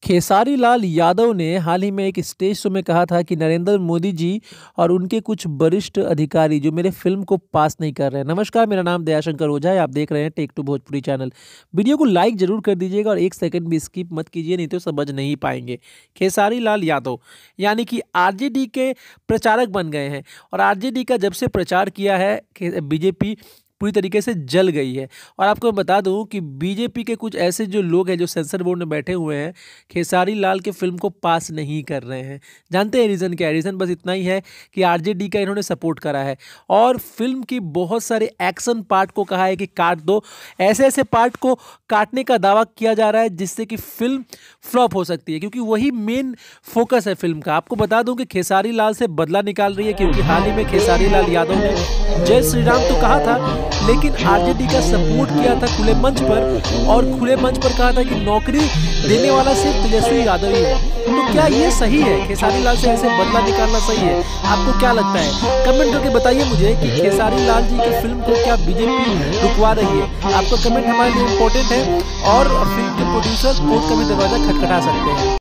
खेसारी लाल यादव ने हाल ही में एक स्टेज शो में कहा था कि नरेंद्र मोदी जी और उनके कुछ वरिष्ठ अधिकारी जो मेरे फिल्म को पास नहीं कर रहे हैं। नमस्कार, मेरा नाम दयाशंकर ओझा है। आप देख रहे हैं tech to Bhojpuri channel. Video को लाइक जरूर कर दीजिएगा और एक सेकंड भी स्किप मत कीजिए, नहीं तो समझ नहीं पाएंगे। खेसारी लाल यादव यानी कि आरजेडी के प्रचारक बन गए हैं और आरजेडी का जब से प्रचार किया है बीजेपी पूरी तरीके से जल गई है। और आपको मैं बता दूं कि बीजेपी के कुछ ऐसे जो लोग हैं जो सेंसर बोर्ड में बैठे हुए हैं, खेसारी लाल के फिल्म को पास नहीं कर रहे हैं। जानते हैं रीज़न क्या है? रीज़न बस इतना ही है कि आरजेडी का इन्होंने सपोर्ट करा है और फिल्म की बहुत सारे एक्शन पार्ट को कहा है कि काट दो। ऐसे ऐसे पार्ट को काटने का दावा किया जा रहा है जिससे कि फिल्म फ्लॉप हो सकती है, क्योंकि वही मेन फोकस है फिल्म का। आपको बता दूं कि खेसारी लाल से बदला निकाल रही है, क्योंकि हाल ही में खेसारी लाल यादव ने जय श्री राम तो कहा था, लेकिन आरजेडी का सपोर्ट किया था खुले मंच पर और खुले मंच पर कहा था कि नौकरी देने वाला सिर्फ तेजस्वी यादव ही है। तो क्या ये सही है? खेसारी लाल से ऐसे बदला निकालना सही है? आपको क्या लगता है? कमेंट करके बताइए मुझे कि खेसारी लाल जी की फिल्म को क्या बीजेपी रुकवा रही है। आपका कमेंट हमारे लिए इम्पोर्टेंट है और फिल्म के प्रोड्यूसर कोर्ट का भी दरवाजा खटखटा सकते हैं।